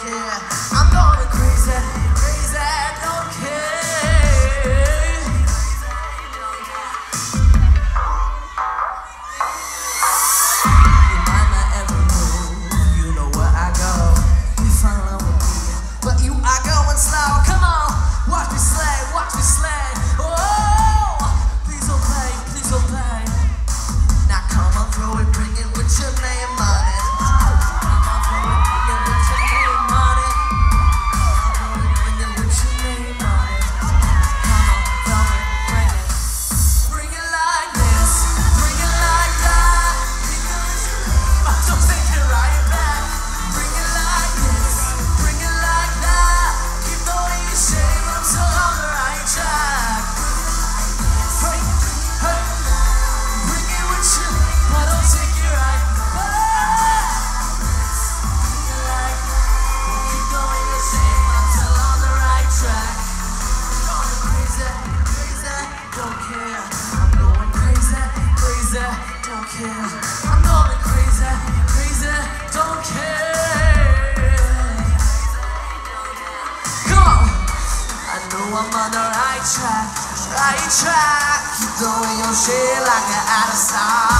care. I'm going crazy, crazy, don't care. You mind my every move, you know where I go. You follow me, but you are going slow. Come on, watch me slay, watch me slay. Oh, please obey, please obey. Now come on through it, bring it with your name on it. I'm going crazy, crazy, don't care. Come on, I know I'm on the right track, right track. Keep doing your shit like an out of style.